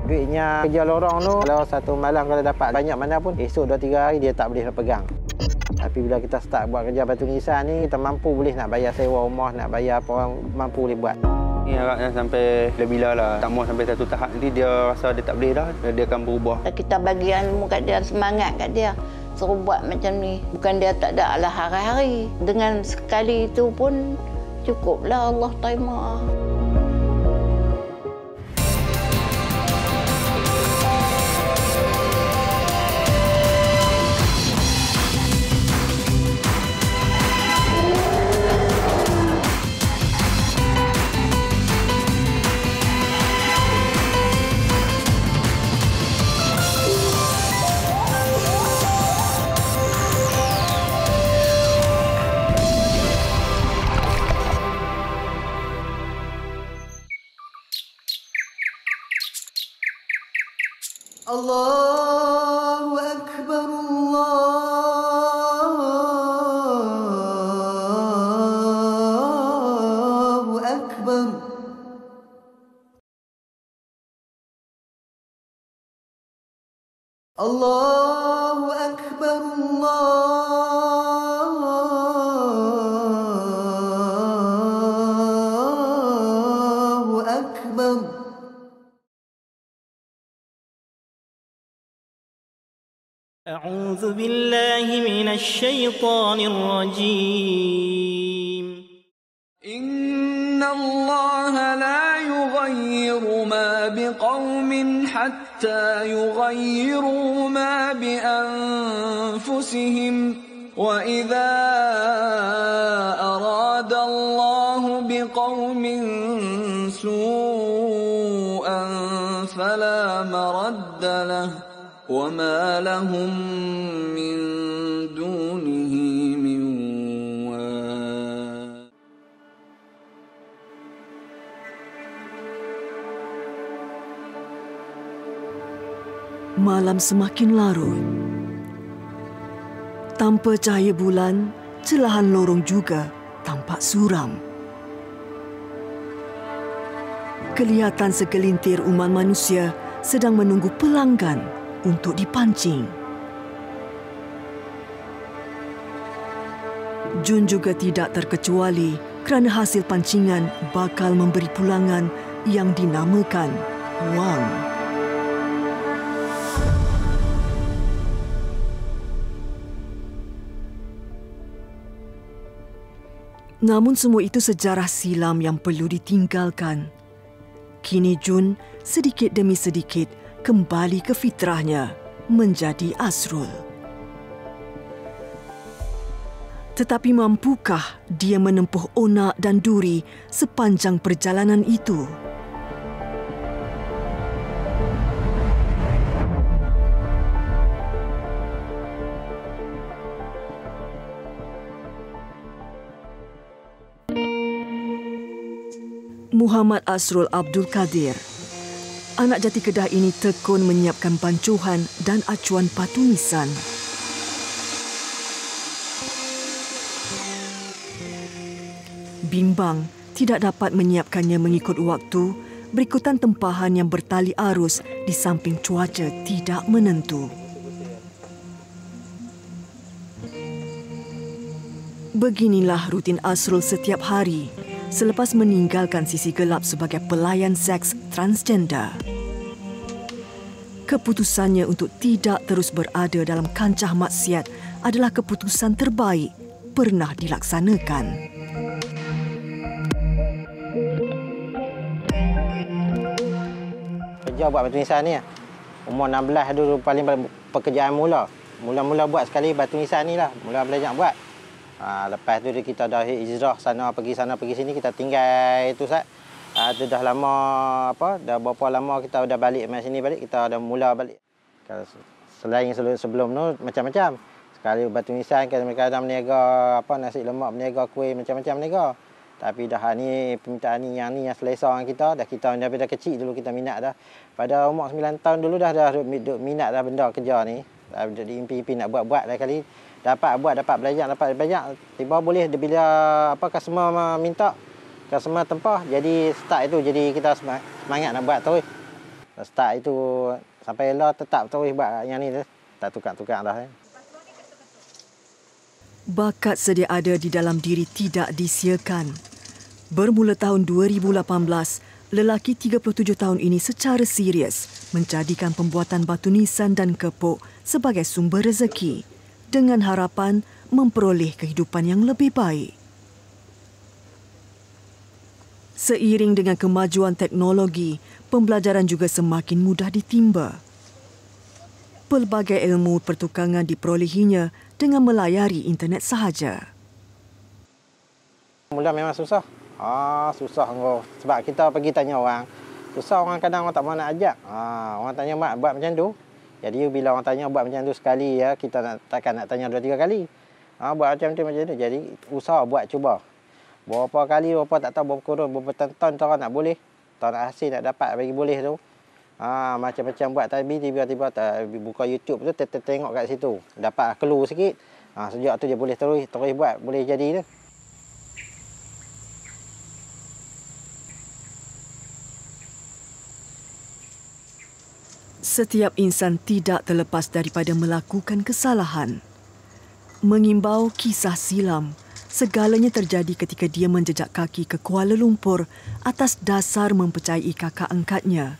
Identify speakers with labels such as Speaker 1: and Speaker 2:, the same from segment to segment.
Speaker 1: Duitnya kerja lorong tu, kalau satu malam kalau dapat banyak mana pun, esok 2-3 hari dia tak boleh nak pegang. Tapi bila kita start buat kerja batu nisan ni, kita mampu boleh nak bayar sewa rumah, nak bayar apa orang, mampu boleh buat.
Speaker 2: Ni harapnya sampai bila lah. Tak mau sampai satu tahap nanti dia rasa dia tak boleh dah, dia akan berubah.
Speaker 3: Kita bagi ilmu kat dia, semangat kat dia. Suruh buat macam ni. Bukan dia tak ada lah hari-hari. Dengan sekali itu pun cukuplah Allah terima.
Speaker 4: Allahu Akbar, Allahu Akbar. Allahu Akbar, Allahu Akbar.
Speaker 5: أعوذ بالله من الشيطان الرجيم.
Speaker 4: إن الله لا يغير ما بقوم حتى يغيروا ما بأنفسهم وإذا أراد الله بقوم سوءا فلا مرد له وما لهم من دونه من وال.
Speaker 6: Malam semakin larut. Tanpa cahaya bulan, celahan lorong juga tampak suram. Kelihatan segelintir umat manusia sedang menunggu pelanggan untuk dipancing. Jun juga tidak terkecuali kerana hasil pancingan bakal memberi pulangan yang dinamakan wang. Namun semua itu sejarah silam yang perlu ditinggalkan. Kini Jun sedikit demi sedikit kembali ke fitrahnya menjadi Asrul. Tetapi mampukah dia menempuh onak dan duri sepanjang perjalanan itu? Muhammad Asrul Abdul Kadir, anak jati Kedah ini tekun menyiapkan bancuhan dan acuan batu nisan. Bimbang tidak dapat menyiapkannya mengikut waktu, berikutan tempahan yang bertali arus di samping cuaca tidak menentu. Beginilah rutin Asrul setiap hari selepas meninggalkan sisi gelap sebagai pelayan seks transgender. Keputusannya untuk tidak terus berada dalam kancah maksiat adalah keputusan terbaik pernah dilaksanakan.
Speaker 1: Kerja buat batu nisan ni, umur 16 dulu paling pekerjaan mula. Mula-mula buat sekali batu nisan ni lah, mula belajar buat. Lepas tu kita dah hijrah sana pergi sini, kita tinggal itu Sat. Itu dah lama dah berapa lama kita dah balik mai sini kita dah mula balik. Selain sebelum tu macam-macam. Sekali batu nisan kadang-kadang berniaga nasi lemak, berniaga kuih macam-macam berniaga. Tapi dah ni permintaan ni yang selesa dengan kita, daripada kecil dulu kita minat dah. Pada umur 9 tahun dulu dah minat dah benda kerja ni. Dah impi-impi nak buat dah kali. Dapat belajar. Tiba boleh bila customer minta, customer tempah. Jadi start itu, jadi kita semangat nak buat terus. Start itu sampai lah tetap terus buat yang ni tak tukar-tukar dah.
Speaker 6: Bakat sedia ada di dalam diri tidak disiakan. Bermula tahun 2018, lelaki 37 tahun ini secara serius menjadikan pembuatan batu nisan dan kepok sebagai sumber rezeki dengan harapan memperoleh kehidupan yang lebih baik. Seiring dengan kemajuan teknologi, pembelajaran juga semakin mudah ditimba. Pelbagai ilmu pertukangan diperolehinya dengan melayari internet sahaja.
Speaker 1: Mula memang susah. Susah engkau. Sebab kita pergi tanya orang, susah orang kadang orang tak mahu nak ajak. Orang tanya buat macam tu. Jadi bila orang tanya buat macam tu sekali ya, kita takkan nak tanya 2-3 kali. Buat macam tu. Jadi usaha buat cuba. Berapa kali, berapa tak tahu, berapa kurun, berapa tahun orang nak boleh. Tahun nak hasil nak dapat bagi boleh tu. Macam-macam buat tapi tiba-tiba buka YouTube tu tengok kat situ. Dapat clue sikit. Sejak tu dia boleh terus buat, boleh jadi tu.
Speaker 6: Setiap insan tidak terlepas daripada melakukan kesalahan. Mengimbau kisah silam, segalanya terjadi ketika dia menjejak kaki ke Kuala Lumpur atas dasar mempercayai kakak angkatnya.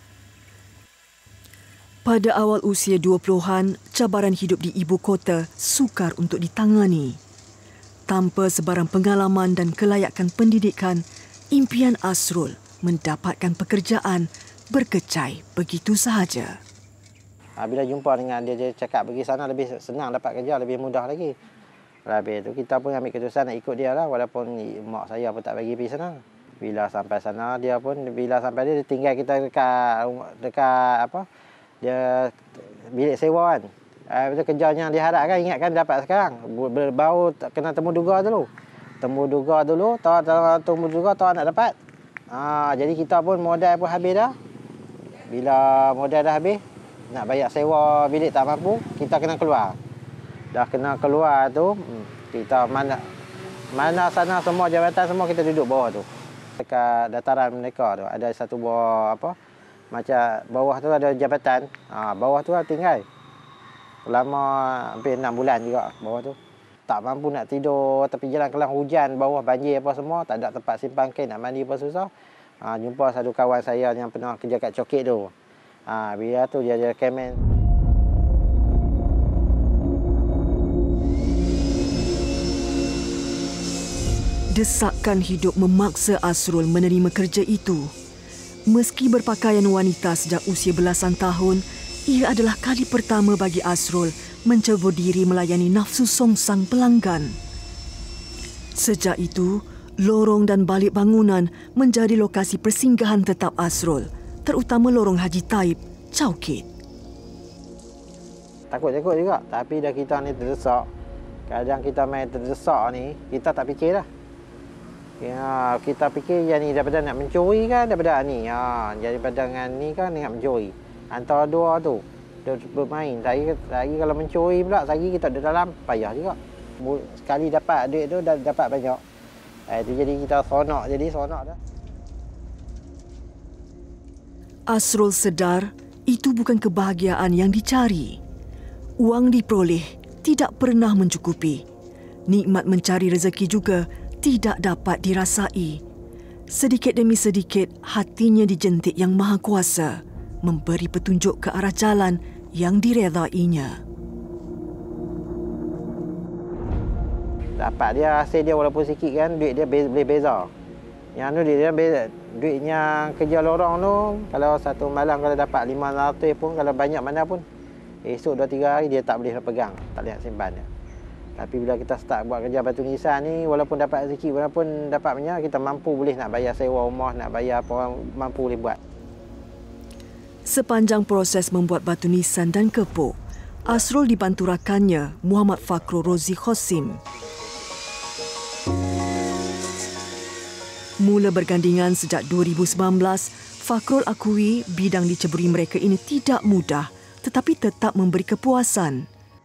Speaker 6: Pada awal usia 20-an, cabaran hidup di ibu kota sukar untuk ditangani. Tanpa sebarang pengalaman dan kelayakan pendidikan, impian Asrul mendapatkan pekerjaan berkecai begitu sahaja.
Speaker 1: Bila jumpa dengan dia cakap pergi sana lebih senang dapat kerja, lebih mudah lagi. Habis tu kita pun ambil keputusan nak ikut dia lah, walaupun mak saya pun tak bagi pergi sana. Bila sampai sana dia tinggal kita dekat dia bilik sewa kan. Betul kerjanya dia harap kan, ingatkan dapat sekarang. Baru kena temu duga dulu. Temu duga tahu nak dapat. Jadi kita pun modal pun habis dah. Bila modal dah habis, nak bayar sewa bilik tak mampu, kita kena keluar. Dah kena keluar tu, kita mana sana semua jabatan semua kita duduk bawah tu. Dekat dataran mereka tu ada satu buah macam bawah tu ada jabatan. Bawah tu tinggal. Lama hampir 6 bulan juga bawah tu. Tak mampu nak tidur tepi jalan kelang, hujan, bawah banjir apa semua, tak ada tempat simpan kain, nak mandi pun susah. Jumpa satu kawan saya yang pernah kerja kat Cokit tu. Bila tu dia recommend.
Speaker 6: Desakan hidup memaksa Asrul menerima kerja itu. Meski berpakaian wanita sejak usia belasan tahun, ia adalah kali pertama bagi Asrul mencebur diri melayani nafsu songsang pelanggan. Sejak itu, lorong dan balik bangunan menjadi lokasi persinggahan tetap Asrul, terutama lorong Haji Taib, Cokit.
Speaker 1: Takut juga, tapi dah kita ni terdesak. Kadang kita main terdesak ni, kita tak fikir dah. Ya, kita fikir yang ni daripada nak mencuri kan, daripada ni. Daripada dengan ni kan nak mencuri. Antara dua tu, dia bermain. Saya kalau mencuri pula, saya kita ada dalam, payah juga. Sekali dapat duit tu, dah dapat banyak. Itu jadi kita sonok dah.
Speaker 6: Asrul sedar itu bukan kebahagiaan yang dicari. Wang diperoleh tidak pernah mencukupi. Nikmat mencari rezeki juga tidak dapat dirasai. Sedikit demi sedikit, hatinya dijentik Yang Maha Kuasa, memberi petunjuk ke arah jalan yang diredainya.
Speaker 1: Dapat dia hasil dia walaupun sikit kan, duit dia boleh beza. Yang tu dia beza. Duitnya kerja lorong tu, kalau satu malam kalau dapat 500 pun, kalau banyak mana pun, esok 2-3 hari dia tak boleh pegang, tak boleh nak simpan dia. Tapi bila kita start buat kerja batu nisan ni, walaupun dapat rezeki, walaupun dapat banyak, kita mampu boleh nak bayar sewa rumah, nak bayar apa orang, mampu boleh buat.
Speaker 6: Sepanjang proses membuat batu nisan dan kepok, Asrul dibantu rakannya Muhammad Fakrul Rozi Khosim. Mula bergandingan sejak 2019, Fakrul akui bidang diceburi mereka ini tidak mudah tetapi tetap memberi kepuasan.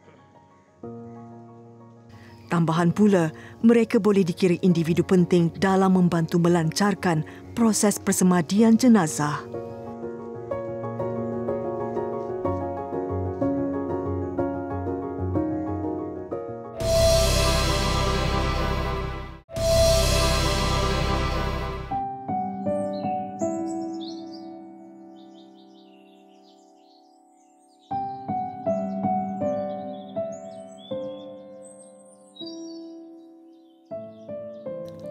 Speaker 6: Tambahan pula, mereka boleh dikira individu penting dalam membantu melancarkan proses persemadian jenazah.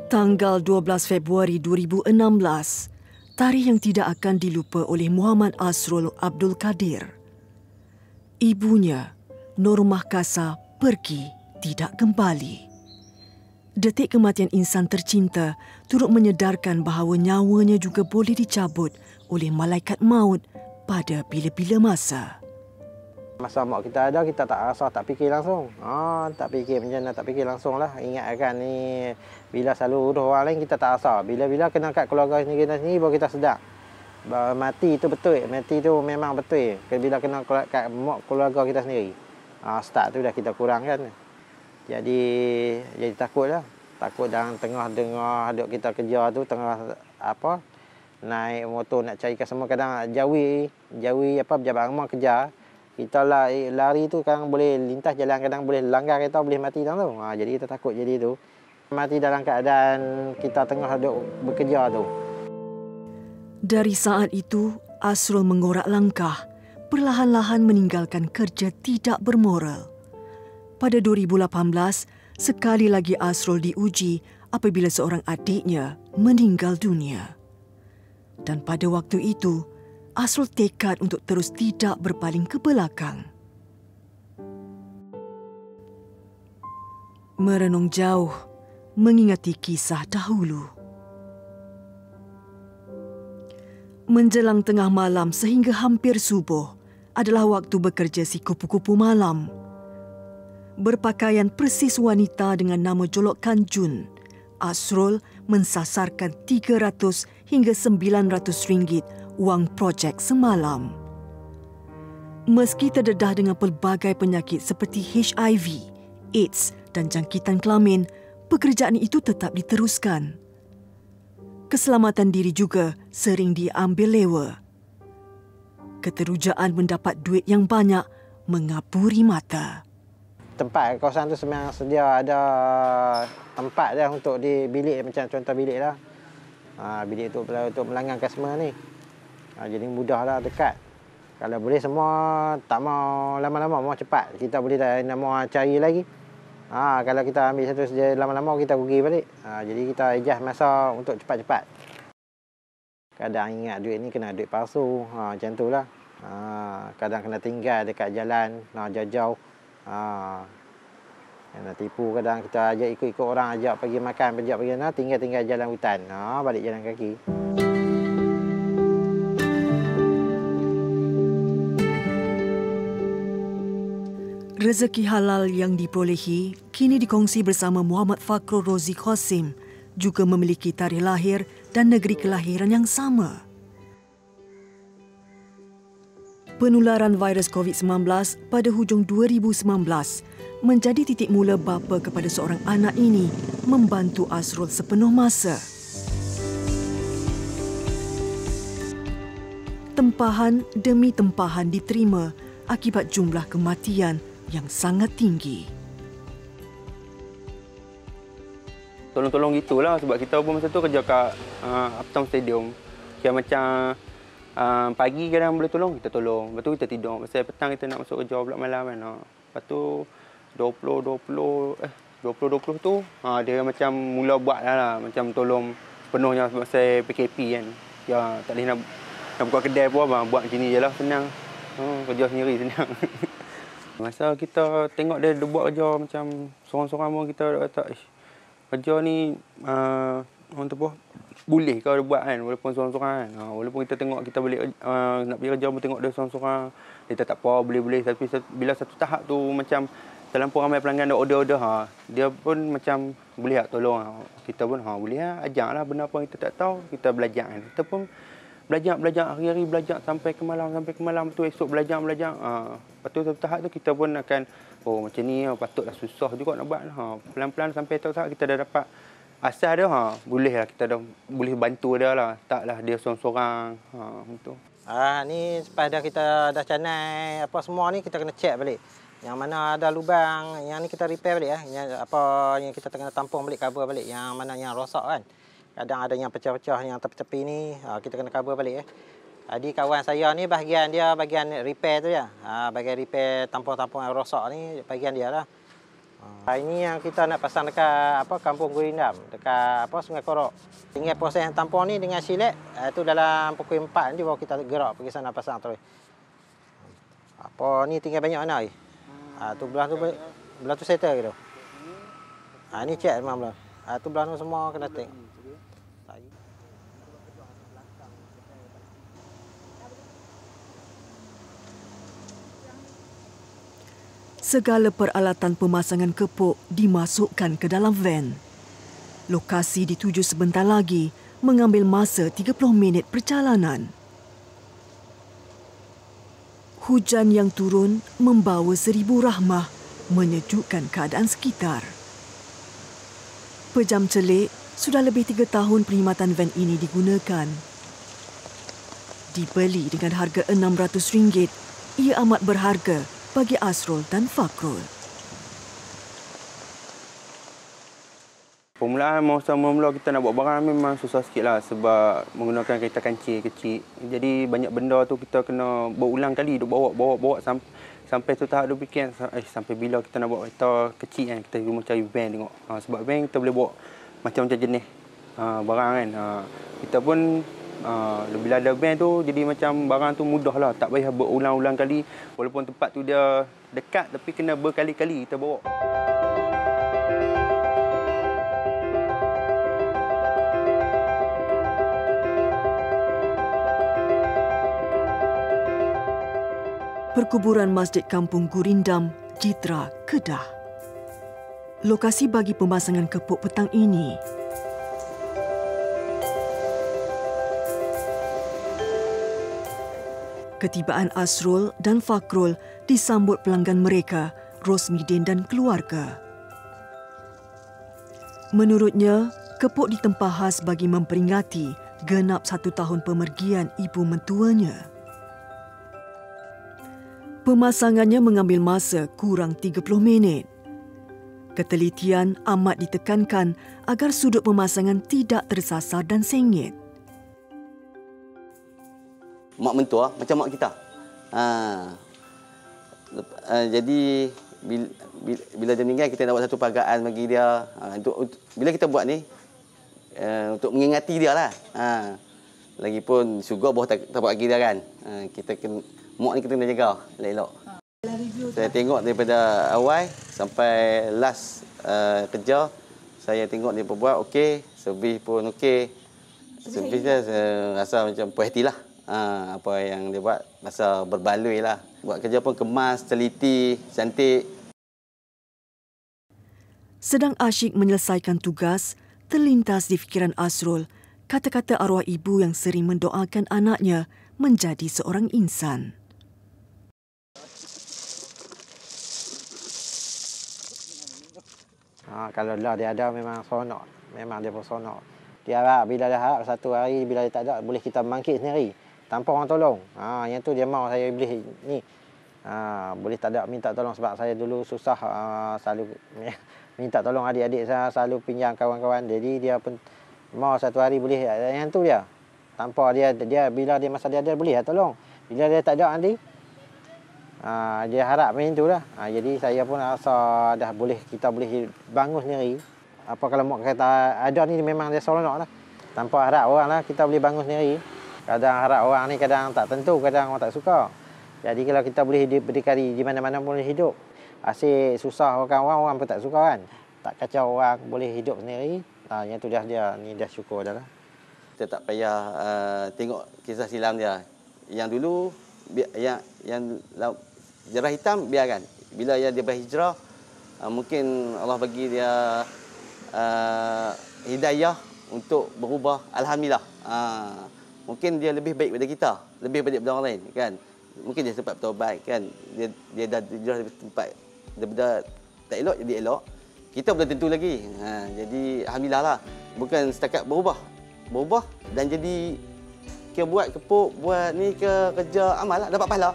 Speaker 6: Tanggal 12 Februari 2016, tarikh yang tidak akan dilupa oleh Muhammad Asrul Abdul Kadir. Ibunya, Normah Kasa, pergi tidak kembali. Detik kematian insan tercinta turut menyedarkan bahawa nyawanya juga boleh dicabut oleh malaikat maut pada bila-bila masa.
Speaker 1: Masa mak kita ada, kita tak rasa, tak fikir langsung. Tak fikir macam mana, tak fikir langsung lah. Ingatkan ni, bila selalu urus orang lain, kita tak rasa. Bila-bila kena kat keluarga sendiri baru kita sedar. Bahawa mati itu betul, mati itu memang betul. Bila kena kat mak keluarga kita sendiri. Start tu dah kita kurangkan. Jadi takut lah. Takut dalam tengah-tengah duk kita kerja tu, tengah naik motor nak cari customer, kadang jauhi pejabat rumah kerja. Kita lari tu kadang boleh lintas jalan, kadang boleh langgar kereta, boleh mati dalam tu. Jadi kita takut jadi tu. Mati dalam keadaan kita tengah duk bekerja tu.
Speaker 6: Dari saat itu, Asrul mengorak langkah, perlahan-lahan meninggalkan kerja tidak bermoral. Pada 2018, sekali lagi Asrul diuji apabila seorang adiknya meninggal dunia. Dan pada waktu itu, Asrul tekad untuk terus tidak berpaling ke belakang. Merenung jauh, mengingati kisah dahulu. Menjelang tengah malam sehingga hampir subuh adalah waktu bekerja si kupu-kupu malam. Berpakaian persis wanita dengan nama jolokan Jun, Asrul mensasarkan 300 hingga 900 ringgit wang projek semalam. Meski terdedah dengan pelbagai penyakit seperti HIV, AIDS dan jangkitan kelamin, pekerjaan itu tetap diteruskan. Keselamatan diri juga sering diambil lewa. Keterujaan mendapat duit yang banyak mengapuri mata.
Speaker 1: Tempat kawasan tu memang sedia ada tempat dah untuk di bilik, macam contoh bilik lah. Bilik untuk melanggan customer ni. Jadi mudahlah, dekat. Kalau boleh semua tak mau lama-lama, mau cepat. Kita boleh dah mau cari lagi. Kalau kita ambil satu saja lama-lama kita rugi balik. Jadi kita adjust masa untuk cepat-cepat. Kadang ingat duit ni kena duit palsu. Macam tu lah. Kadang kena tinggal dekat jalan, jauh-jauh. Kena tipu, kadang kita ajak ikut-ikut orang, ajak pergi makan, ajak pergi mana, tinggal jalan hutan. Balik jalan kaki.
Speaker 6: Rezeki halal yang diperolehi kini dikongsi bersama Muhammad Fakrul Rozi Qasim, juga memiliki tarikh lahir dan negeri kelahiran yang sama. Penularan virus COVID-19 pada hujung 2019 menjadi titik mula bapa kepada seorang anak ini membantu Asrul sepenuh masa. Tempahan demi tempahan diterima akibat jumlah kematian yang sangat tinggi.
Speaker 2: Tolong-tolong gitulah, sebab kita pun masa tu kerja kat Uptown Stadium. Kira macam pagi kadang boleh tolong, kita tolong. Lepas tu kita tidur. Pasal petang kita nak masuk kerja pula malam kan. Lepas tu 2020 tu dia macam mula buat lah, macam tolong penuhnya masa PKP kan. Ya tak boleh nak buka kedai pun abang buat macam ni je lah, senang. Kerja sendiri senang. Masa kita tengok dia buat kerja macam sorang-sorang pun kita kata kerja ni orang tu apa boleh kalau dia buat kan, walaupun sorang-sorang kan. Walaupun kita tengok kita balik nak pergi kerja pun tengok dia sorang-sorang, dia tak apa, boleh-boleh. Tapi bila satu tahap tu macam terlampau ramai pelanggan dah order, dia pun macam boleh tak tolong. Kita pun boleh ajar lah benda apa kita tak tahu, kita belajar kan. Kita pun belajar hari-hari, belajar sampai ke malam tu, esok belajar. Lepas tu satu tahap tu kita pun akan macam ni patutlah, susah juga nak buat. Pelan-pelan sampai satu tahap kita dah dapat asal dia, boleh lah, kita dah boleh bantu dia lah. Taklah dia sorang-sorang gitu.
Speaker 1: Ni selepas dah kita dah canai apa semua ni, kita kena check balik. Yang mana ada lubang, yang ni kita repair balik Yang yang kita kena tampung balik, cover balik. Yang mana yang rosak kan. Kadang ada yang pecah-pecah, yang tepi-tepi ni kita kena cover balik Jadi kawan saya ni bahagian dia bahagian repair tu ya. Bahagian repair tampung-tampung yang rosak ni bahagian dia lah. Ini yang kita nak pasang dekat Kampung Gurindam, dekat Sungai Korok. Tinggal proses yang tampung ni dengan silet, itu dalam pukul 4 nanti baru kita gerak pergi sana pasang terus. Ni tinggal banyak mana ni? Tu belah tu settle gitu. Ni cek memang belah. Tu belah tu semua kena tengok.
Speaker 6: Segala peralatan pemasangan kepok dimasukkan ke dalam van. Lokasi dituju sebentar lagi mengambil masa 30 minit perjalanan. Hujan yang turun membawa seribu rahmah menyejukkan keadaan sekitar. Pejam celik, sudah lebih 3 tahun perkhidmatan van ini digunakan. Dibeli dengan harga RM600, ia amat berharga bagi Asrul dan Fakrul.
Speaker 2: Permulaan masa mula kita nak buat barang memang susah sikit lah sebab menggunakan kereta kancil kecil. Jadi banyak benda tu kita kena berulang kali duk bawa sampai tu tahap duk fikir sampai bila kita nak buat kereta kecil kan, kita cuma cari van tengok. Sebab van kita boleh bawa macam-macam jenis barang kan. Kita pun bila ada van tu jadi macam barang tu mudah lah, tak payah berulang-ulang kali walaupun tempat tu dia dekat tapi kena berkali-kali kita bawa.
Speaker 6: Perkuburan Masjid Kampung Gurindam, Jitra, Kedah. Lokasi bagi pemasangan kepok petang ini. Ketibaan Asrul dan Fakrul disambut pelanggan mereka, Rosmidin dan keluarga. Menurutnya, kepok ditempah khas bagi memperingati genap 1 tahun pemergian ibu mentuanya. Pemasangannya mengambil masa kurang 30 minit. Ketelitian amat ditekankan agar sudut pemasangan tidak tersasar dan sengit.
Speaker 7: Mak mentua macam mak kita. Jadi bila dia meninggal kita nak buat satu peragaan bagi dia. Bila kita buat ni untuk mengingati dia lah. Lagipun syurga bawah tak buat lagi dia kan. Kita kena mak ni kita kena jaga elok-elok. Saya tengok daripada awal sampai last kerja, saya tengok dia buat okey, servis pun okey. Servis dia saya rasa macam puas hati lah. Apa yang dia buat rasa berbaloi lah. Buat kerja pun kemas, teliti, cantik.
Speaker 6: Sedang asyik menyelesaikan tugas, terlintas di fikiran Asrul kata-kata arwah ibu yang sering mendoakan anaknya menjadi seorang insan.
Speaker 1: Kalau lah dia ada memang seronok. Memang dia pun seronok. Dia harap bila dia harap satu hari bila dia tak ada boleh kita bangkit sendiri tanpa orang tolong. Yang tu dia mau saya boleh ni. Boleh tak ada minta tolong sebab saya dulu susah selalu minta tolong adik-adik saya, selalu pinjam kawan-kawan. Jadi dia pun mau satu hari boleh. Yang tu dia. Tanpa dia bila dia masa dia ada boleh tolong. Bila dia tak ada nanti dia harap macam itulah. Jadi saya pun rasa dah boleh kita boleh bangun sendiri. Apa kalau mak kata ada ni memang dia seronok lah. Tanpa harap orang lah kita boleh bangun sendiri. Kadang harap orang ni kadang tak tentu, kadang orang tak suka. Jadi kalau kita boleh berdikari di mana-mana boleh hidup. Asyik susah orang pun tak suka kan. Tak kacau orang boleh hidup sendiri. Yang tu dah dia ni dah syukur dah lah.
Speaker 7: Kita tak payah tengok kisah silam dia. Yang dulu yang Jarah hitam biarkan. Bila dia berhijrah, mungkin Allah bagi dia hidayah untuk berubah. Alhamdulillah. Mungkin dia lebih baik daripada kita, lebih baik daripada orang lain kan. Mungkin dia sempat bertaubat kan. Dia dah hijrah dari tempat daripada tak elok jadi elok. Kita belum tentu lagi. Jadi alhamdulillah lah. Bukan setakat berubah dan jadi kita buat kepuk, buat ni ke kerja amal lah, dapat pahala.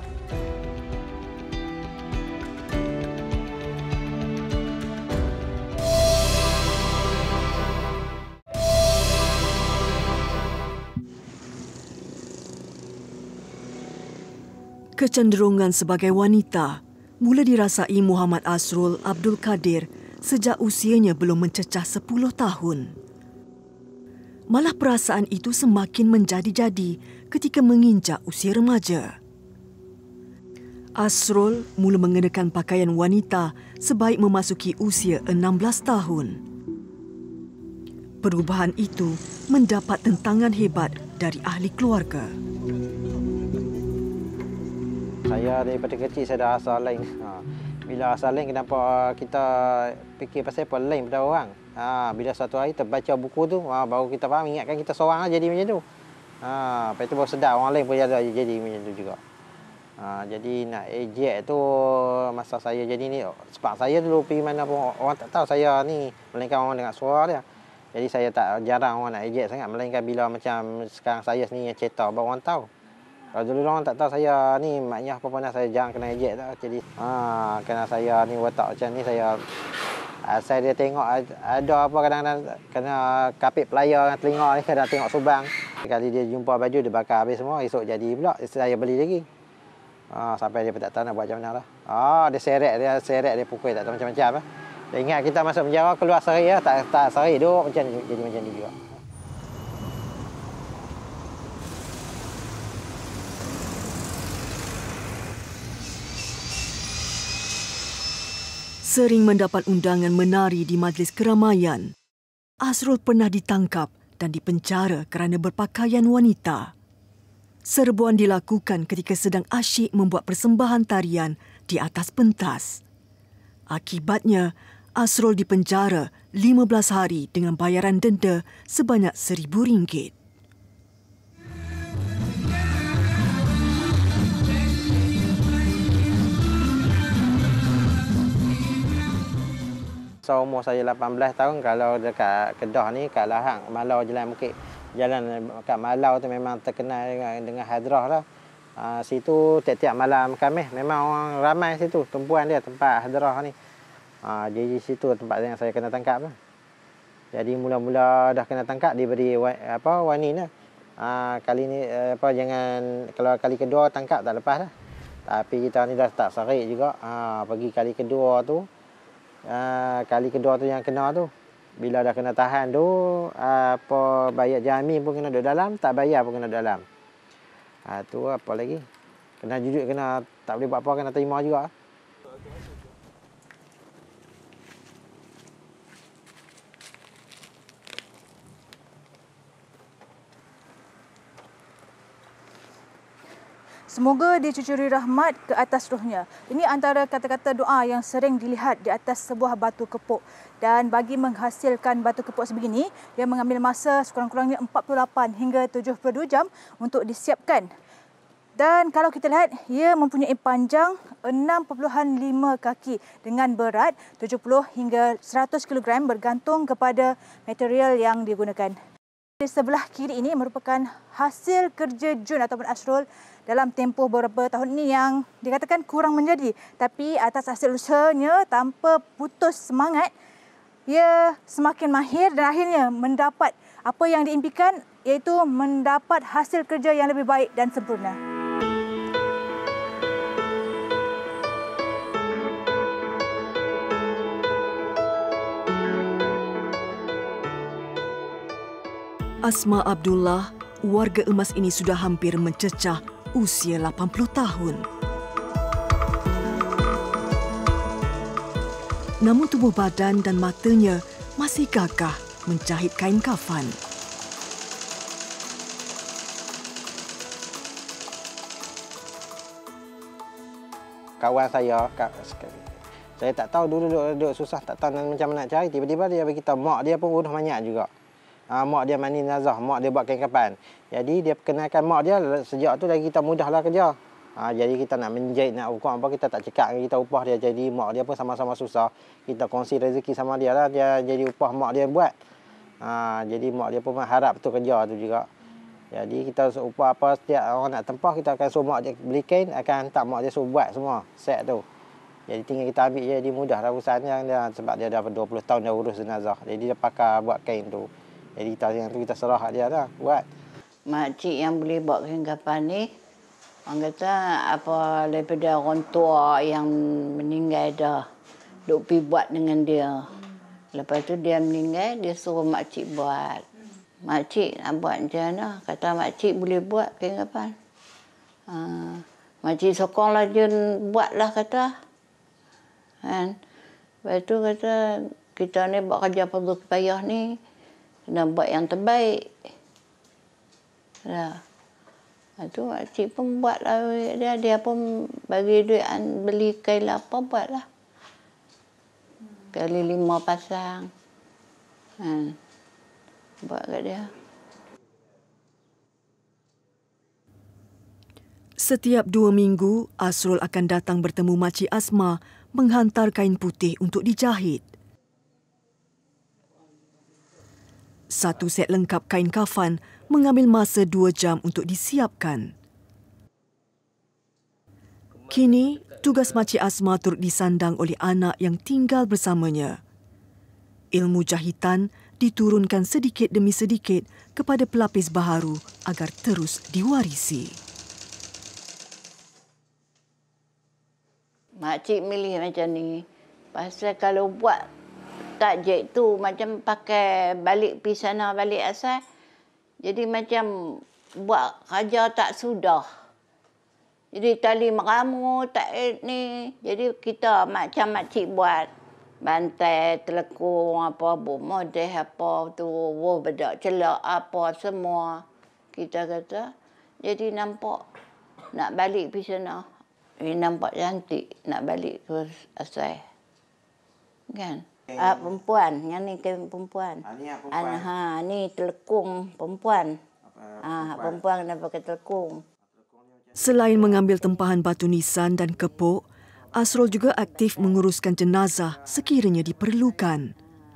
Speaker 6: Kecenderungan sebagai wanita mula dirasai Muhammad Asrul Abdul Kadir sejak usianya belum mencecah 10 tahun. Malah perasaan itu semakin menjadi-jadi ketika menginjak usia remaja. Asrul mula mengenakan pakaian wanita sebaik memasuki usia 16 tahun. Perubahan itu mendapat tentangan hebat dari ahli keluarga.
Speaker 1: Saya daripada kecil saya dah rasa lain. Bila rasa lain, kenapa kita fikir pasal apa lain pada orang. Bila satu hari terbaca buku tu, baru kita faham, ingatkan kita seorang lah jadi macam tu. Lepas itu baru sedar orang lain pun ada jadi macam tu juga. Jadi nak ejek tu masa saya jadi ni, sebab saya dulu pergi mana pun orang tak tahu saya ni, melainkan orang dengar suara dia. Jadi saya tak jarang orang nak ejek sangat, melainkan bila macam sekarang saya sendiri yang cerita baru orang tahu. Kalau dulu orang tak tahu saya ni, maknanya apa pernah saya jarang kena ejek tak. Jadi kena saya ni watak macam ni, saya dia tengok ada apa kadang-kadang kena kapit pelayar dengan telinga ni, kadang tengok subang. Kali dia jumpa baju dia bakar habis semua, esok jadi pula saya beli lagi. Sampai dia tak tahu nak buat macam mana lah. Dia seret dia pukul tak tahu macam-macam lah. Dia ingat kita masuk penjara keluar sehari lah, tak sehari duduk macam ni, jadi macam ni juga.
Speaker 6: Sering mendapat undangan menari di majlis keramaian, Asrul pernah ditangkap dan dipenjara kerana berpakaian wanita. Serbuan dilakukan ketika sedang asyik membuat persembahan tarian di atas pentas. Akibatnya, Asrul dipenjara 15 hari dengan bayaran denda sebanyak RM1,000.
Speaker 1: So, umur saya 18 tahun, kalau dekat Kedah ni, kat Lahang, Malau Jalan Bukit. Jalan kat Malau tu memang terkenal dengan hadrah lah. Situ tiap-tiap malam Khamis memang orang ramai situ, tumpuan dia tempat hadrah ni. Jadi situ tempat yang saya kena tangkap lah. Jadi mula-mula dah kena tangkap, diberi warning lah. Kali ni jangan, kalau kali kedua tangkap tak lepas lah. Tapi kita ni dah tak serik juga. Pergi kali kedua tu, yang kena tu, bila dah kena tahan tu, bayar jamin pun kena duduk dalam, tak bayar pun kena duduk dalam. Tu apa lagi? Kena jujur, kena tak boleh buat apa, kena terima juga.
Speaker 8: Semoga dicucuri rahmat ke atas rohnya. Ini antara kata-kata doa yang sering dilihat di atas sebuah batu kepuk. Dan bagi menghasilkan batu kepuk sebegini, ia mengambil masa sekurang-kurangnya 48 hingga 72 jam untuk disiapkan. Dan kalau kita lihat, ia mempunyai panjang 6.5 kaki dengan berat 70 hingga 100 kg bergantung kepada material yang digunakan. Di sebelah kiri ini merupakan hasil kerja Jun ataupun Asrul dalam tempoh beberapa tahun ini yang dikatakan kurang menjadi. Tapi atas hasil usahanya tanpa putus semangat, ia semakin mahir dan akhirnya mendapat apa yang diimpikan, iaitu mendapat hasil kerja yang lebih baik dan sempurna.
Speaker 6: Asma Abdullah, warga emas ini sudah hampir mencecah usia 80 tahun. Namun tubuh badan dan matanya masih gagah menjahit kain kafan.
Speaker 1: Kawan saya tak tahu dulu duduk susah, tak tahu macam mana nak cari. Tiba-tiba dia beritahu mak dia pun udah banyak juga. Mak dia mandi nazah, mak dia buat kain kapan. Jadi dia perkenalkan mak dia, sejak tu lagi kita mudahlah kerja. Jadi kita nak menjahit, nak ukur apa, kita tak cekak, kita upah dia. Jadi mak dia pun sama-sama susah. Kita kongsi rezeki sama dia lah, dia jadi upah mak dia buat. Jadi mak dia pun harap tu kerja tu juga. Jadi kita upah apa, setiap orang nak tempah, kita akan suruh mak dia beli kain, akan hantar mak dia suruh buat semua set tu. Jadi tinggal kita ambil, jadi mudahlah urusan dia, sebab dia dah 20 tahun dah urus jenazah. Jadi dia pakar buat kain tu. Jadi yang tu kita serah dia dah buat.
Speaker 3: Makcik yang boleh buat kain kapan ni, Orang kata apa daripada orang tua yang meninggal dah. Duk pergi buat dengan dia. Lepas tu dia meninggal, dia suruh makcik buat. Makcik nak buat macam mana? Kata makcik boleh buat ke kapan? Makcik sokonglah dia buatlah kata. Kan? Lepas tu kata kita ni buat kerja fardu kifayah ni kena buat yang terbaik. Dah. Lepas tu makcik pun buatlah dia pun bagi duit beli kail apa buatlah. Kali 5 pasang. Buat kat dia.
Speaker 6: Setiap 2 minggu, Asrul akan datang bertemu Makcik Asma menghantar kain putih untuk dijahit. Satu set lengkap kain kafan mengambil masa 2 jam untuk disiapkan. Kini, tugas Makcik Asma turut disandang oleh anak yang tinggal bersamanya. Ilmu jahitan diturunkan sedikit demi sedikit kepada pelapis baharu agar terus diwarisi.
Speaker 3: Makcik milih macam ni. Pasal kalau buat takjik tu macam pakai balik pergi sana balik asal. Jadi macam buat kerja tak sudah. Jadi tali meramu tak ni. Jadi kita macam makcik buat bantai, telekung apa, modeh apa tu, bedak celak apa semua. Kita kata jadi nampak nak balik pergi sana. Nampak cantik nak balik ke asal. Kan? Perempuan, yang ni kain perempuan.
Speaker 1: Ni perempuan.
Speaker 3: Ni telekung perempuan. Perempuan kena pakai telekung.
Speaker 6: Selain mengambil tempahan batu nisan dan kepuk, Asrul juga aktif menguruskan jenazah sekiranya diperlukan.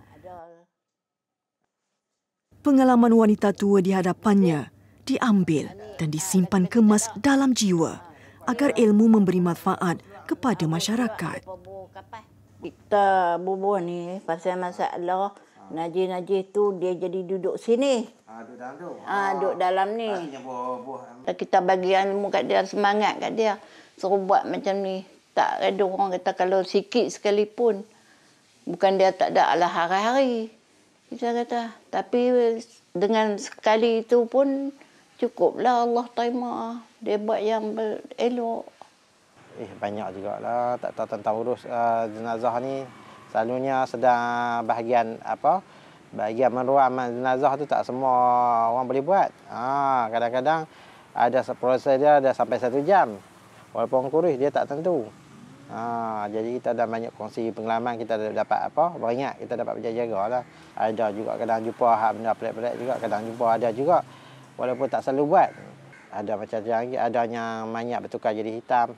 Speaker 6: Pengalaman wanita tua di hadapannya diambil dan disimpan kemas dalam jiwa agar ilmu memberi manfaat kepada masyarakat.
Speaker 3: Kita bubuh ni pasal masalah najis-najis tu dia jadi duduk sini.
Speaker 1: Duduk dalam tu.
Speaker 3: Duduk dalam ni.
Speaker 1: Buah-buah.
Speaker 3: Kita bagi ilmu kat dia, semangat kat dia. Suruh buat macam ni. Tak ada orang kata kalau sikit sekalipun. Bukan dia tak ada lah hari-hari. Kita kata. Tapi dengan sekali itu pun cukuplah Allah terima. Dia buat yang elok.
Speaker 1: Banyak jugalah. Tak tahu tentang urus jenazah ni. Selalunya sedang bahagian apa? Bahagian meruam jenazah tu tak semua orang boleh buat. Kadang-kadang ada proses dia ada sampai 1 jam. Walaupun kurus dia tak tentu. Jadi kita dah banyak kongsi pengalaman, kita dapat apa? Banyak kita dapat berjaga-jaga lah. Ada juga kadang jumpa hak benda pelik-pelik juga, kadang jumpa ada juga. Walaupun tak selalu buat. Ada macam yang ada yang mayat bertukar jadi hitam.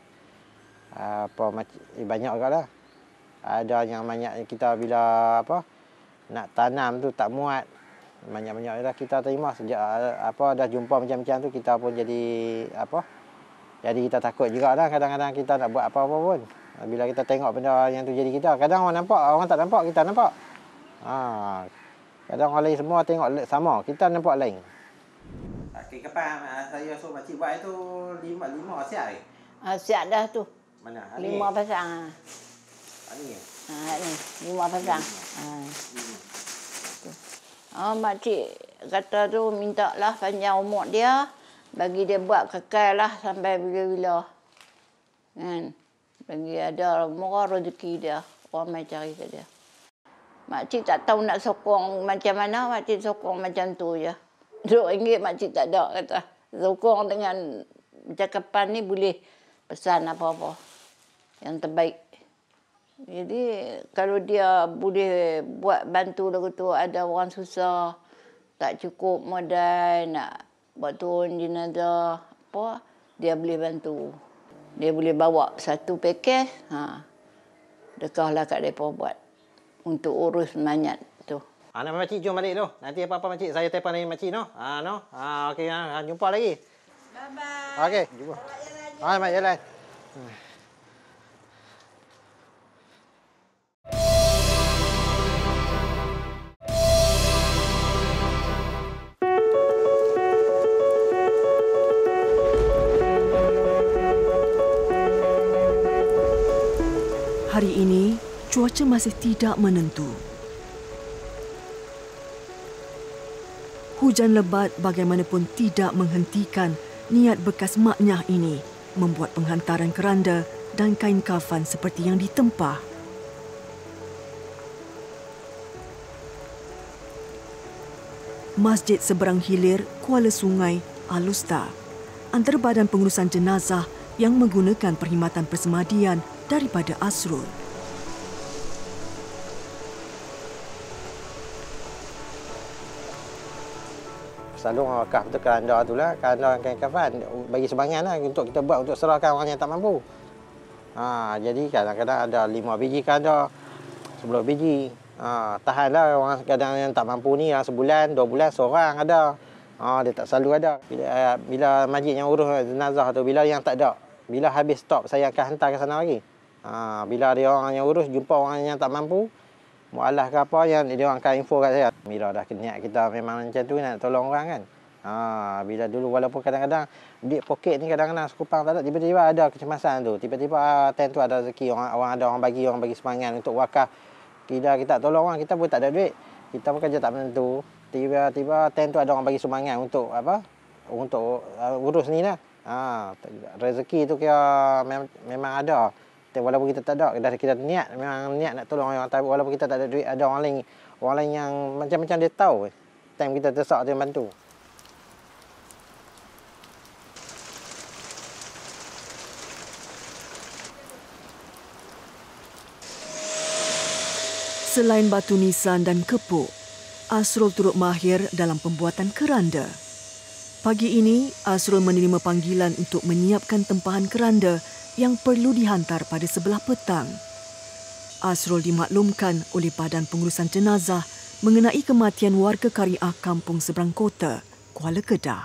Speaker 1: Banyak juga lah. Ada yang mayat kita bila apa nak tanam tu tak muat. Banyak-banyak dah kita terima sejak dah jumpa macam-macam tu kita pun jadi apa? Jadi kita takut jugalah kadang-kadang kita nak buat apa-apa pun. Bila kita tengok benda yang tu jadi kita, kadang orang nampak, orang tak nampak, kita nampak. Kadang orang lain semua tengok sama, kita nampak lain. Kapan saya suruh makcik buat itu 5 siap ke?
Speaker 3: Siap dah tu.
Speaker 1: Mana?
Speaker 3: 5 pasang.
Speaker 1: Ni.
Speaker 3: Ni 5 pasang. Makcik kata tu minta lah panjang umur dia. Bagi dia buat kekal lah sampai bila-bila. Kan? Bagi ada murah rezeki dia. Orang main cari ke dia. Makcik tak tahu nak sokong macam mana. Makcik sokong macam tu je. RM2 makcik tak ada kata. Sokong dengan cakapan ni boleh pesan apa-apa. Yang terbaik. Jadi kalau dia boleh buat bantu lagu tu, ada orang susah, tak cukup modal nak buat turun jenazah apa, dia boleh bantu. Dia boleh bawa satu paket, dekahlah kat depa buat untuk urus mayat tu.
Speaker 1: Nak makcik jom balik tu. Nanti apa-apa makcik saya telefon lagi makcik no. Okey jumpa lagi. Bye bye. Okey, jumpa. Mak jalan.
Speaker 6: Hari ini, cuaca masih tidak menentu. Hujan lebat bagaimanapun tidak menghentikan niat bekas maknyah ini membuat penghantaran keranda dan kain kafan seperti yang ditempah. Masjid Seberang Hilir, Kuala Sungai, Alusta, antara badan pengurusan jenazah yang menggunakan perkhidmatan persemadian daripada Asrul.
Speaker 1: Selalu orang wakaf tu keranda tu lah, keranda kain kafan bagi sumbangan lah untuk kita buat untuk serahkan orang yang tak mampu. Jadi kadang-kadang ada 5 biji keranda, 10 biji. Tahanlah orang kadang yang tak mampu ni sebulan, 2 bulan seorang ada. Dia tak selalu ada. Bila masjid yang urus jenazah tu, bila yang tak ada, bila habis stok saya akan hantar ke sana lagi. Bila ada orang yang urus jumpa orang yang tak mampu, mualah ke apa yang dia orang akan info kat saya. Bila dah niat kita memang macam tu nak tolong orang kan. Bila dulu walaupun kadang-kadang duit poket ni kadang-kadang sekupang tak ada, tiba-tiba ada kecemasan tu. Tiba-tiba time tu ada rezeki, orang bagi sumbangan untuk wakaf. Kita tolong orang, kita pun tak ada duit. Kita pun kerja tak menentu. Tiba-tiba time tu ada orang bagi sumbangan untuk apa? Untuk urus ni lah. Rezeki tu kira memang ada. Walaupun kita tak ada, kita niat, memang niat nak tolong orang. Walaupun kita tak ada duit, ada orang lain yang macam-macam dia tahu. Time kita tersak dia bantu.
Speaker 6: Selain batu nisan dan kepuk, Asrul turut mahir dalam pembuatan keranda. Pagi ini, Asrul menerima panggilan untuk menyiapkan tempahan keranda yang perlu dihantar pada sebelah petang. Asrul dimaklumkan oleh Badan Pengurusan Jenazah mengenai kematian warga Kariah Kampung Seberang Kota, Kuala Kedah.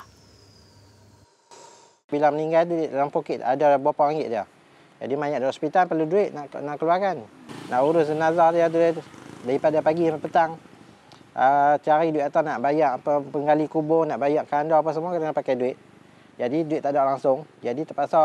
Speaker 1: Bila meninggal dalam poket ada berapa ringgit dia. Jadi mayat di hospital perlu duit nak keluarkan. Nak urus jenazah dia tu daripada pagi sampai petang. Cari duit atau nak bayar penggali kubur, nak bayar keranda apa semua kena pakai duit. Jadi duit tak ada langsung. Jadi terpaksa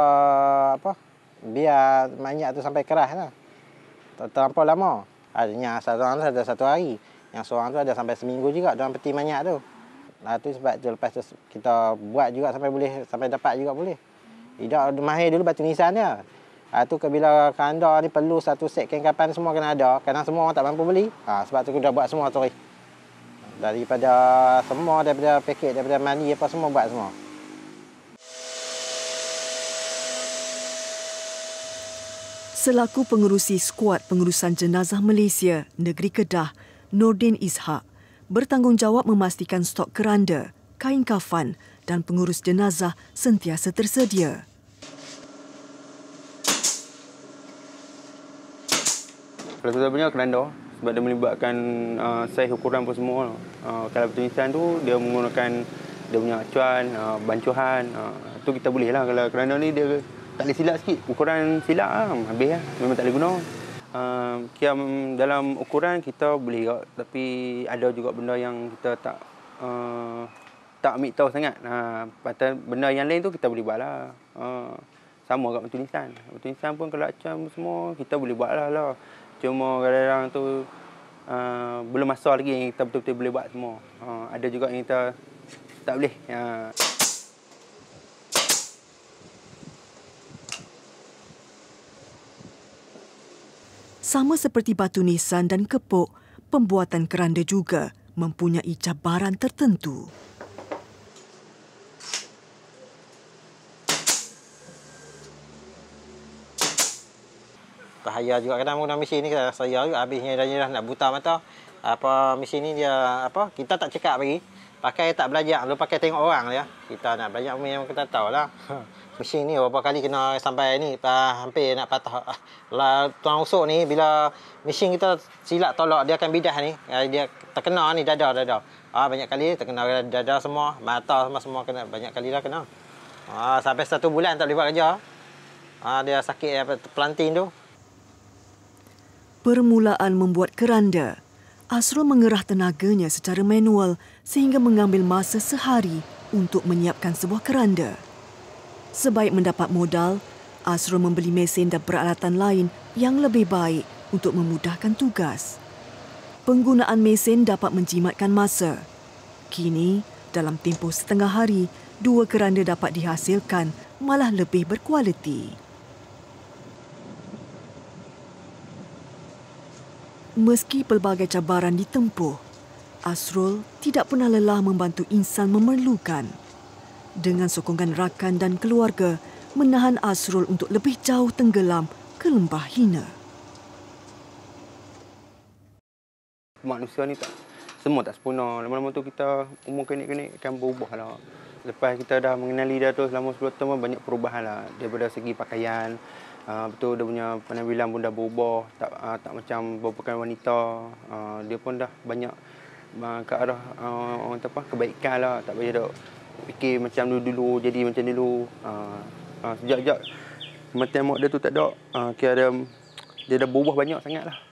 Speaker 1: biar mayat tu sampai keras lah. Terlampau lama. Yang satu orang tu ada 1 hari. Yang seorang tu ada sampai seminggu juga dalam peti mayat tu. Tu sebab tu lepas tu kita buat juga sampai dapat juga boleh. Tidak mahir dulu batu nisan dia. Tu bila keranda ni perlu 1 set kain kapan semua kena ada. Kadang semua orang tak mampu beli. Sebab tu kita buat semua tu. Daripada paket, daripada mani apa semua buat semua.
Speaker 6: Selaku pengerusi skuad pengurusan jenazah Malaysia, Negeri Kedah, Nordin Ishak, bertanggungjawab memastikan stok keranda, kain kafan dan pengurus jenazah sentiasa tersedia.
Speaker 2: Kalau sebenarnya keranda, sebab dia melibatkan saiz ukuran pun semua. Kalau batu nisan tu, dia menggunakan dia punya acuan, bancuhan. Tu kita boleh lah. Kalau keranda ni dia tak boleh silap sikit. Ukuran silap habis lah. Memang tak boleh guna. Kira dalam ukuran kita boleh juga. Tapi ada juga benda yang kita tak ambil tahu sangat. Benda yang lain tu kita boleh buat lah. Sama kat batu nisan. Batu nisan pun kalau acuan semua kita boleh buat lah. Cuma kadang-kadang tu belum masa lagi yang kita betul-betul boleh buat semua. Ada juga yang kita tak boleh.
Speaker 6: Sama seperti batu nisan dan kepuk, pembuatan keranda juga mempunyai cabaran tertentu.
Speaker 1: Bahaya juga kadang guna mesin ni saya juga habisnya dah nak buta mata. Mesin ni dia kita tak cekap lagi. Pakai tak belajar, lu pakai tengok orang dia. Kita nak belajar memang kita tahulah. Mesin ni berapa kali kena sampai ni hampir nak patah. Lah tuang usuk ni bila mesin kita silap tolak dia akan bidah ni. Dia terkena ni dada. Banyak kali terkena dada semua, mata semua kena banyak kali dah kena. Sampai 1 bulan tak boleh buat kerja. Dia sakit pelanting tu.
Speaker 6: Permulaan membuat keranda, Asrul mengerah tenaganya secara manual sehingga mengambil masa sehari untuk menyiapkan sebuah keranda. Sebaik mendapat modal, Asrul membeli mesin dan peralatan lain yang lebih baik untuk memudahkan tugas. Penggunaan mesin dapat menjimatkan masa. Kini, dalam tempoh setengah hari, 2 keranda dapat dihasilkan malah lebih berkualiti. Meski pelbagai cabaran ditempuh, Asrul tidak pernah lelah membantu insan memerlukan. Dengan sokongan rakan dan keluarga, menahan Asrul untuk lebih jauh tenggelam ke lembah hina.
Speaker 2: Manusia ni semua tak sempurna. Lama-lama tu kita umur kenik-kenik akan berubah lah. Lepas kita dah mengenali dia tu selama 10 tahun banyak perubahan lah. Daripada segi pakaian, betul dia punya penampilan pun dah berubah. Tak macam berpakaian wanita. Dia pun dah banyak ke arah kebaikan lah. Tak payah duk fikir macam dulu-dulu, jadi macam dulu. Sejak kematian mak dia tu tak ada. Kira dia dah berubah banyak sangat lah.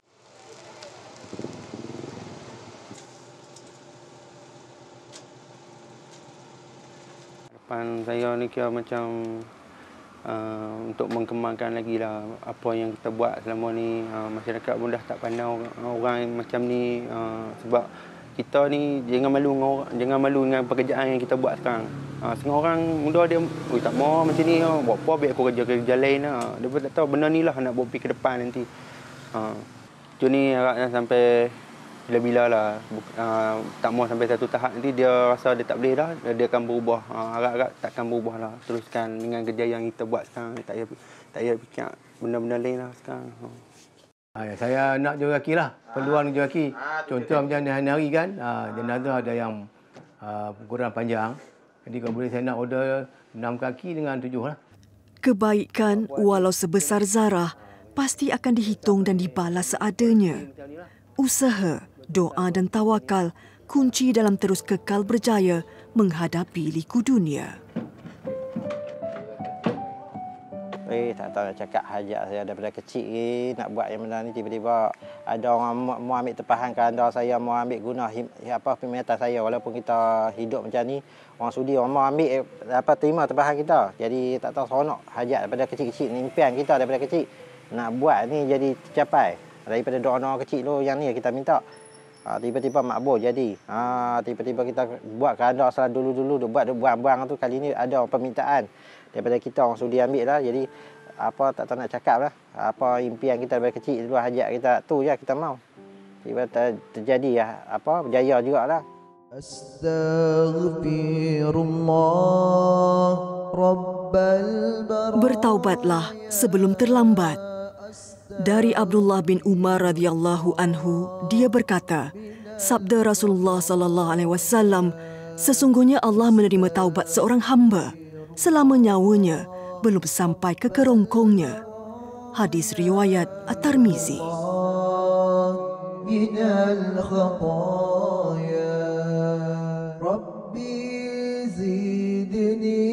Speaker 2: Harapan saya ni kira macam untuk mengembangkan lagi lah apa yang kita buat selama ni. Masyarakat pun dah tak pandang orang macam ni. Sebab kita ni jangan malu dengan pekerjaan yang kita buat sekarang. Setengah orang muda dia tak mau macam ni, buat apa biar aku kerja lain lah. Dia pun tak tahu benda ni lah nak bawa pergi ke depan nanti. Itu ni harapnya sampai bila-bila lah. Tak mau sampai satu tahap nanti dia rasa dia tak boleh dah, dia akan berubah. Harap-harap takkan berubah lah. Teruskan dengan kerja yang kita buat sekarang. Tak payah fikir benda-benda lain lah sekarang.
Speaker 9: Saya nak juraki lah, peluang juraki. Contoh macam hari-hari kan, jenazah ada yang ukuran panjang. Jadi kalau boleh saya nak order 6 kaki dengan 7 lah.
Speaker 6: Kebaikan walau sebesar zarah pasti akan dihitung dan dibalas seadanya. Usaha, doa dan tawakal kunci dalam terus kekal berjaya menghadapi liku dunia.
Speaker 1: Tak tahu nak cakap hajat saya daripada kecil nak buat yang benda ni, tiba-tiba ada orang mau ambil tepahan kanda saya, mau ambil guna permintaan saya. Walaupun kita hidup macam ni, orang sudi orang mau ambil terima tepahan kita. Jadi tak tahu seronok hajat daripada kecil-kecil, impian kita daripada kecil nak buat ni jadi tercapai. Daripada doa-doa kecil tu yang ni kita minta. Tiba-tiba makbul jadi. Tiba-tiba kita buat kanda selalu dulu buat buang-buang tu, kali ni ada permintaan daripada kita, orang sudi ambil lah. Jadi tak tahu nak cakap lah. Apa impian kita daripada kecil dulu, hajat kita tu je kita mau. Tiba terjadi lah, berjaya jugalah.
Speaker 10: Astaghfirullah Rabbal Baraya.
Speaker 6: Bertaubatlah sebelum terlambat. Dari Abdullah bin Umar radhiyallahu anhu, dia berkata, sabda Rasulullah sallallahu alaihi wasallam, sesungguhnya Allah menerima taubat seorang hamba selama nyawanya belum sampai ke kerongkongnya. Hadis riwayat At-Tirmizi.
Speaker 10: Rabbi zidni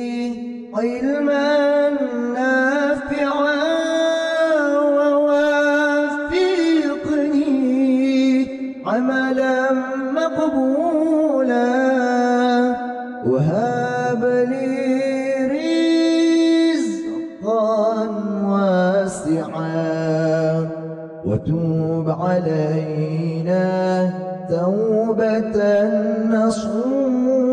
Speaker 10: ilman nafi'an wa wafiqni amalan maqbulan wa hab li وتوب علينا توبة نصوحا.